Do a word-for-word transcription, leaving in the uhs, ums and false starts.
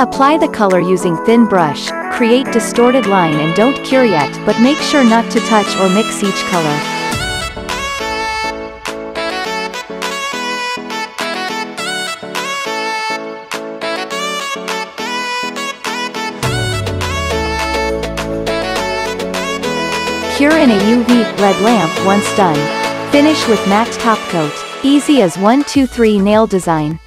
Apply the color using thin brush, create distorted line and don't cure yet, but make sure not to touch or mix each color. Cure in a U V L E D lamp once done. Finish with matte top coat. Easy as one two three nail design.